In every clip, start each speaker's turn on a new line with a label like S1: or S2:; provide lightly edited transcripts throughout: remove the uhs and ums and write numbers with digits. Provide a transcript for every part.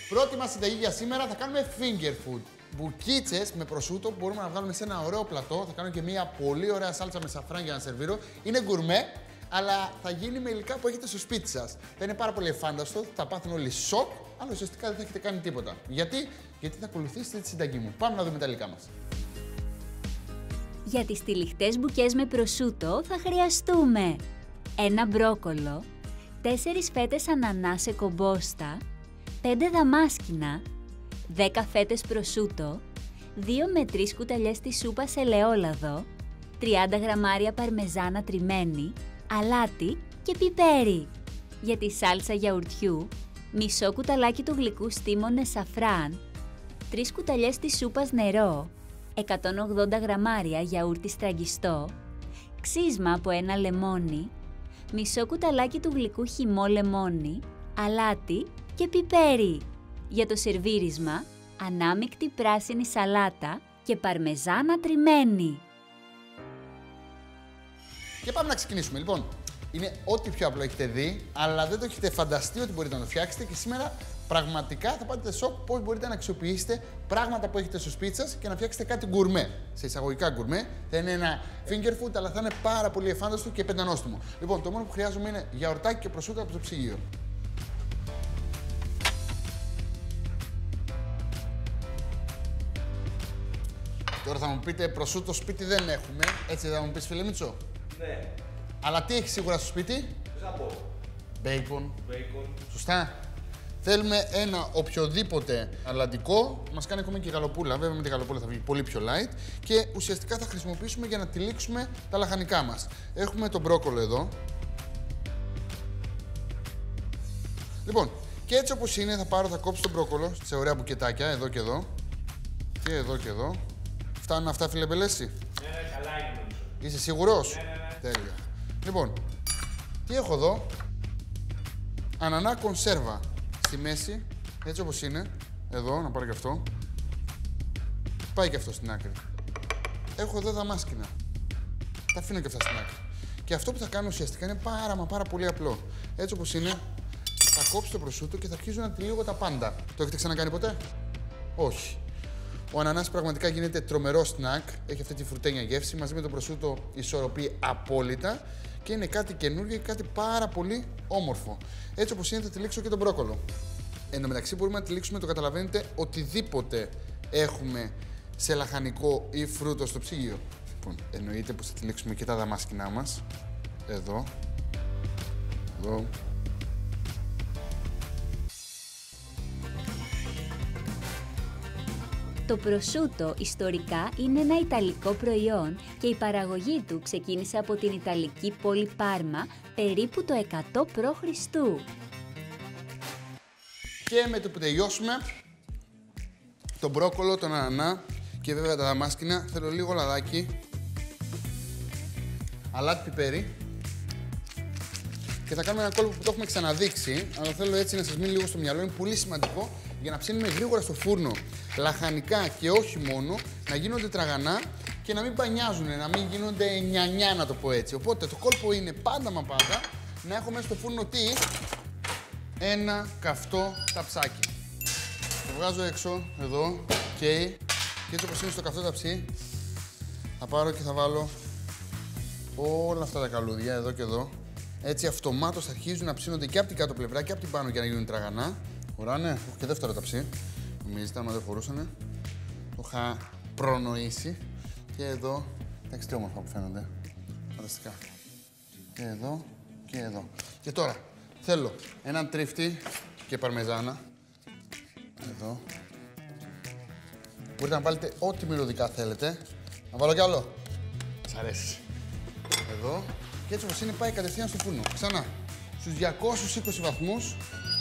S1: Πρώτη μας συνταγή για σήμερα θα κάνουμε finger food. Μπουκίτσες με προσούτο που μπορούμε να βγάλουμε σε ένα ωραίο πλατό. Θα κάνω και μια πολύ ωραία σάλτσα με σαφράν για να σερβίρω. Είναι γκουρμέ, αλλά θα γίνει με υλικά που έχετε στο σπίτι σας. Θα είναι πάρα πολύ εφάνταστο, θα πάθουν όλοι σοκ, αλλά ουσιαστικά δεν θα έχετε κάνει τίποτα. Γιατί θα ακολουθήσετε τη συνταγή μου. Πάμε να δούμε τα υλικά μας.
S2: Για τις τυλιχτές μπουκές με προσούτο θα χρειαστούμε ένα μπρόκολο, 4 φέτες ανανά σε κομπόστα, 5 δαμάσκηνα, 10 φέτες προσούτο, 2 με 3 κουταλιές της σούπας ελαιόλαδο, 30 γραμμάρια παρμεζάνα τριμμένη, αλάτι και πιπέρι. Για τη σάλτσα γιαουρτιού, μισό κουταλάκι του γλυκού στίμωνε σαφράν, 3 κουταλιές της σούπας νερό, 180 γραμμάρια γιαούρτι στραγγιστό, ξύσμα από ένα λεμόνι, μισό κουταλάκι του γλυκού χυμό λεμόνι, αλάτι και πιπέρι. Για το σερβίρισμα, ανάμεικτη πράσινη σαλάτα και παρμεζάνα τριμμένη.
S1: Και πάμε να ξεκινήσουμε. Λοιπόν, είναι ό,τι πιο απλό έχετε δει, αλλά δεν το έχετε φανταστεί ότι μπορείτε να το φτιάξετε και σήμερα πραγματικά θα πάτε σοκ πώς μπορείτε να αξιοποιήσετε πράγματα που έχετε στο σπίτι σας και να φτιάξετε κάτι γκουρμέ. Σε εισαγωγικά γκουρμέ. Θα είναι ένα finger food, αλλά θα είναι πάρα πολύ εφάνταστο και πεντανόστιμο. Λοιπόν, το μόνο που χρειάζομαι είναι γιαουρτάκι και προσούτο από το ψυγείο. Τώρα θα μου πείτε προσούτο σπίτι δεν έχουμε. Έτσι θα μου πεις, φίλε Μίτσο.
S3: Ναι.
S1: Αλλά τι έχει σίγουρα στο σπίτι?
S3: Ζαμπό.
S1: Μπέικον.
S3: Bacon.
S1: Σωστά. Θέλουμε ένα οποιοδήποτε αλλαντικό. Μας κάνει ακόμα και η γαλοπούλα. Βέβαια με τη γαλοπούλα θα βγει πολύ πιο light. Και ουσιαστικά θα χρησιμοποιήσουμε για να τυλίξουμε τα λαχανικά μας. Έχουμε τον μπρόκολο εδώ. Λοιπόν, και έτσι όπως είναι θα κόψω τον μπρόκολο σε ωραία μπουκετάκια εδώ και εδώ. Και εδώ και εδώ. Φτάνουν αυτά, φίλε Μπελέση?
S3: Ναι, καλά είναι νομίζω.
S1: Είσαι σίγουρος?
S3: Ναι.
S1: Τέλεια. Λοιπόν, τι έχω εδώ? Ανανά κονσέρβα στη μέση, έτσι όπως είναι. Εδώ, να πάρω και αυτό. Πάει και αυτό στην άκρη. Έχω εδώ δαμάσκηνα. Τα αφήνω και αυτά στην άκρη. Και αυτό που θα κάνω ουσιαστικά είναι πάρα πολύ απλό. Έτσι όπως είναι, θα κόψω το προσούτο και θα αρχίζω να τυλίγω τα πάντα. Το έχετε ξανακάνει ποτέ? Όχι. Ο ανανάς πραγματικά γίνεται τρομερό σνακ, έχει αυτή τη φρουτένια γεύση, μαζί με το προσούτο ισορροπεί απόλυτα και είναι κάτι καινούργιο και κάτι πάρα πολύ όμορφο. Έτσι όπως είναι θα τυλίξω και τον μπρόκολο. Εν τω μεταξύ μπορούμε να τυλίξουμε, το καταλαβαίνετε, οτιδήποτε έχουμε σε λαχανικό ή φρούτο στο ψυγείο. Λοιπόν, εννοείται πως θα τυλίξουμε και τα δαμάσκηνά μας. Εδώ. Εδώ.
S2: Το προσούτο ιστορικά είναι ένα ιταλικό προϊόν και η παραγωγή του ξεκίνησε από την Ιταλική πόλη Πάρμα περίπου το 100 π.Χ.
S1: Και με το που τελειώσουμε, τον μπρόκολο, τον ανανά και βέβαια τα δαμάσκηνα, θέλω λίγο λαδάκι, αλάτι πιπέρι και θα κάνουμε ένα κόλπο που το έχουμε ξαναδείξει, αλλά θέλω έτσι να σας μείνει λίγο στο μυαλό, είναι πολύ σημαντικό για να ψήνουμε γρήγορα στο φούρνο λαχανικά και όχι μόνο, να γίνονται τραγανά και να μην πανιάζουν, να μην γίνονται νιανιά, να το πω έτσι. Οπότε το κόλπο είναι πάντα μα πάντα να έχω μέσα στο φούρνο τι? Ένα καυτό ταψάκι. Το βγάζω έξω, εδώ, και έτσι όπως είναι στο καυτό ταψί, θα πάρω και θα βάλω όλα αυτά τα καλούδια, εδώ και εδώ. Έτσι αυτομάτως αρχίζουν να ψήνονται και από την κάτω πλευρά και από την πάνω για να γίνουν τραγανά. Ωραία, ναι, έχω και δεύτερο ταψί. Νομίζετε, άμα δεν χωρούσανε, το είχα προνοήσει. Και εδώ, εντάξει τι όμορφα που φαίνονται. Φανταστικά. Και εδώ και εδώ. Και τώρα, θέλω έναν τρίφτη και παρμεζάνα. Εδώ. Μπορείτε να βάλετε ό,τι μυρωδικά θέλετε. Να βάλω κι άλλο. Σ' αρέσει. Εδώ. Και έτσι όπως είναι πάει κατευθείαν στο φούρνο. Ξανά. Στους 220 βαθμούς.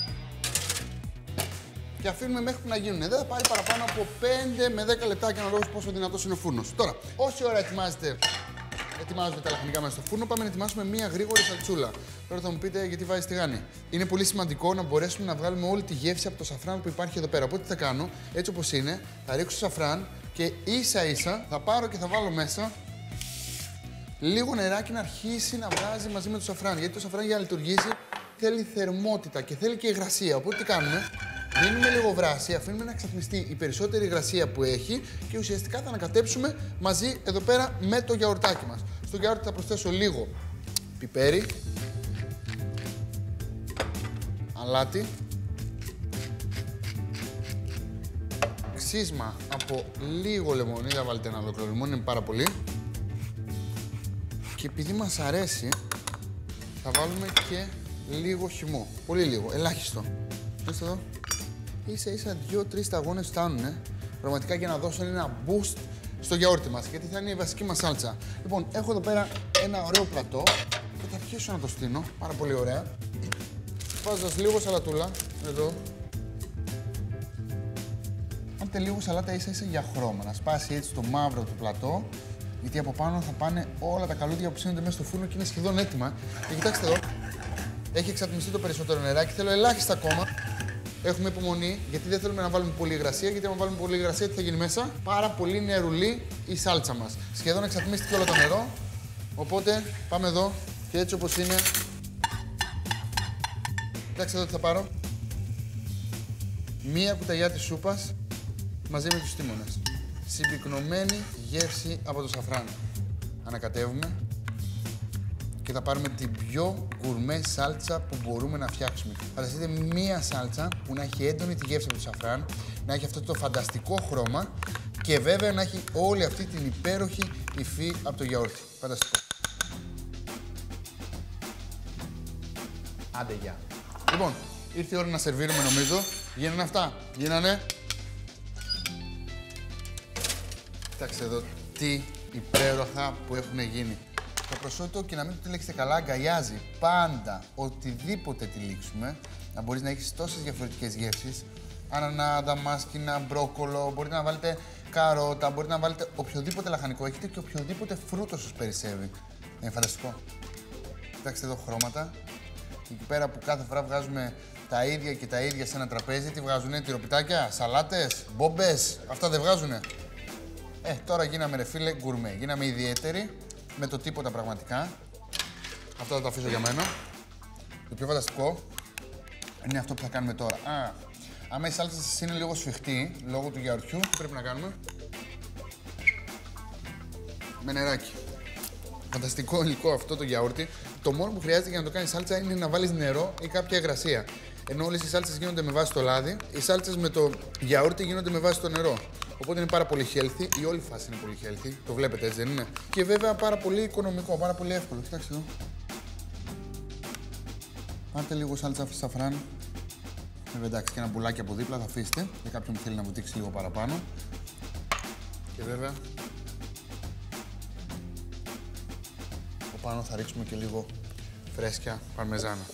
S1: Και αφήνουμε μέχρι που να γίνουν. Δεν θα πάρει παραπάνω από 5 με 10 λεπτά και αναλόγως πόσο δυνατός είναι ο φούρνος. Τώρα, όση ώρα ετοιμάζονται τα λαχανικά μέσα στο φούρνο, πάμε να ετοιμάσουμε μία γρήγορη σαλτσούλα. Τώρα θα μου πείτε γιατί βάζεις τηγάνι. Είναι πολύ σημαντικό να μπορέσουμε να βγάλουμε όλη τη γεύση από το σαφράν που υπάρχει εδώ πέρα. Οπότε τι θα κάνω, έτσι όπως είναι, θα ρίξω σαφράν και ίσα ίσα θα πάρω και θα βάλω μέσα λίγο νεράκι να αρχίσει να βράζει μαζί με το σαφράν. Γιατί το σαφράν για να λειτουργήσει θέλει θερμότητα και θέλει και υγρασία. Οπότε τι κάνουμε, Δίνουμε λίγο βράση, αφήνουμε να εξατμιστεί η περισσότερη υγρασία που έχει και ουσιαστικά θα ανακατέψουμε μαζί εδώ πέρα με το γιαουρτάκι μας. Στο γιαούρτι θα προσθέσω λίγο πιπέρι, αλάτι, ξύσμα από λίγο λεμόνι, δεν βάλετε ένα ολόκληρο λεμόνι, είναι πάρα πολύ. Και επειδή μας αρέσει, θα βάλουμε και λίγο χυμό. Πολύ λίγο, ελάχιστο. Δείτε εδώ. Ίσα-ίσα 2-3 σταγόνες φτάνουνε. Πραγματικά για να δώσουν ένα boost στο γιαούρτι μας, γιατί θα είναι η βασική μας σάλτσα. Λοιπόν, έχω εδώ πέρα ένα ωραίο πλατό και θα αρχίσω να το στείνω. Πάρα πολύ ωραία. Βάζοντας λίγο σαλατούλα, εδώ. Κάντε λίγο σαλάτα ίσα-ίσα για χρώμα, να σπάσει έτσι το μαύρο του πλατό, γιατί από πάνω θα πάνε όλα τα καλούδια που ψήνονται μέσα στο φούρνο και είναι σχεδόν έτοιμα. Και κοιτάξτε εδώ, έχει εξατμιστεί το περισσότερο νεράκι, θέλω ελάχιστα ακόμα. Έχουμε υπομονή, γιατί δεν θέλουμε να βάλουμε πολύ υγρασία, γιατί αν βάλουμε πολύ υγρασία τι θα γίνει μέσα? Πάρα πολύ νερουλή η σάλτσα μας. Σχεδόν εξατμίστηκε όλο το νερό, οπότε πάμε εδώ και έτσι όπως είναι. Κοιτάξτε εδώ τι θα πάρω. Μία κουταλιά της σούπας μαζί με τους τίμονες. Συμπυκνωμένη γεύση από το σαφράν. Ανακατεύουμε και θα πάρουμε την πιο γκουρμέ σάλτσα που μπορούμε να φτιάξουμε. Φανταστείτε μία σάλτσα που να έχει έντονη τη γεύση από το σαφράν, να έχει αυτό το φανταστικό χρώμα και βέβαια να έχει όλη αυτή την υπέροχη υφή από το γιαούρτι. Φανταστικό. Άντε γεια. Λοιπόν, ήρθε η ώρα να σερβίρουμε νομίζω. Γίνανε αυτά. Γίνανε. Κοιτάξτε εδώ τι υπέροχα που έχουν γίνει. Το προσώτο, και να μην το τυλίξετε καλά, αγκαλιάζει πάντα οτιδήποτε τυλίξουμε. Να μπορείς να έχεις τόσες διαφορετικές γεύσεις. Ανανά, δαμάσκηνα, μπρόκολο, μπορείτε να βάλετε καρότα, μπορείτε να βάλετε οποιοδήποτε λαχανικό έχετε και οποιοδήποτε φρούτο σας περισσεύει. Είναι φανταστικό. Κοιτάξτε εδώ χρώματα. Εκεί πέρα που κάθε φορά βγάζουμε τα ίδια και τα ίδια σε ένα τραπέζι, τι βγάζουνε, τυροπιτάκια, σαλάτες, μπόμπες, αυτά δεν βγάζουνε. Τώρα γίναμε ρε φίλε γκουρμέ, γίναμε ιδιαίτεροι, με το τίποτα πραγματικά. Αυτό θα το αφήσω για μένα. Το πιο φανταστικό είναι αυτό που θα κάνουμε τώρα. Άμα η σάλτσα σας είναι λίγο σφιχτή, λόγω του γιαουρτιού, τι πρέπει να κάνουμε? Με νεράκι. Φανταστικό υλικό αυτό το γιαούρτι. Το μόνο που χρειάζεται για να το κάνεις σάλτσα είναι να βάλεις νερό ή κάποια υγρασία. Ενώ όλες οι σάλτσες γίνονται με βάση το λάδι, οι σάλτσες με το γιαούρτι γίνονται με βάση το νερό. Οπότε είναι πάρα πολύ healthy, η όλη φάση είναι πολύ healthy. Το βλέπετε έτσι, δεν είναι? Και βέβαια πάρα πολύ οικονομικό, πάρα πολύ εύκολο. Κοιτάξτε εδώ. Πάρτε λίγο σάλτσα σαφράν. Βέβαια εντάξει, και ένα μπουλάκι από δίπλα θα αφήσετε για κάποιον που θέλει να βουτήξει λίγο παραπάνω. Και βέβαια από πάνω θα ρίξουμε και λίγο φρέσκια παρμεζάνα.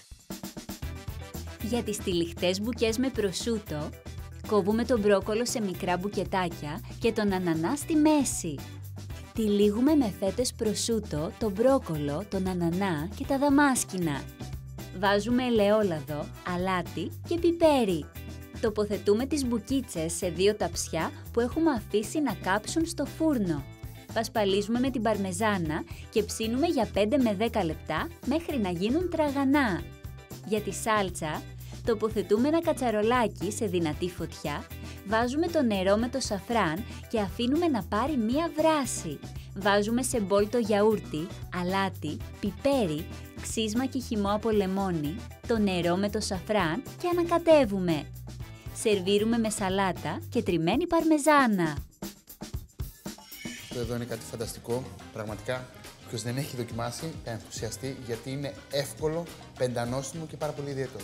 S2: Για τις τυλιχτές μπουκές με προσούτο, κόβουμε τον μπρόκολο σε μικρά μπουκετάκια και τον ανανά στη μέση. Τυλίγουμε με φέτες προσούτο το μπρόκολο, τον ανανά και τα δαμάσκηνα. Βάζουμε ελαιόλαδο, αλάτι και πιπέρι. Τοποθετούμε τις μπουκίτσες σε 2 ταψιά που έχουμε αφήσει να κάψουν στο φούρνο. Πασπαλίζουμε με την παρμεζάνα και ψήνουμε για 5 με 10 λεπτά μέχρι να γίνουν τραγανά. Για τη σάλτσα, τοποθετούμε ένα κατσαρολάκι σε δυνατή φωτιά, βάζουμε το νερό με το σαφράν και αφήνουμε να πάρει μία βράση. Βάζουμε σε μπολ το γιαούρτι, αλάτι, πιπέρι, ξύσμα και χυμό από λεμόνι, το νερό με το σαφράν και ανακατεύουμε. Σερβίρουμε με σαλάτα και τριμμένη παρμεζάνα.
S1: Αυτό εδώ είναι κάτι φανταστικό. Πραγματικά, όποιος δεν έχει δοκιμάσει, θα ενθουσιαστεί γιατί είναι εύκολο, πεντανόστιμο και πάρα πολύ ιδιαίτερο.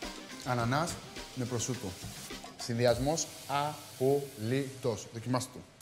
S1: Ανανάς με προσούτο. Συνδυασμός απολύτως. Δοκιμάστε το.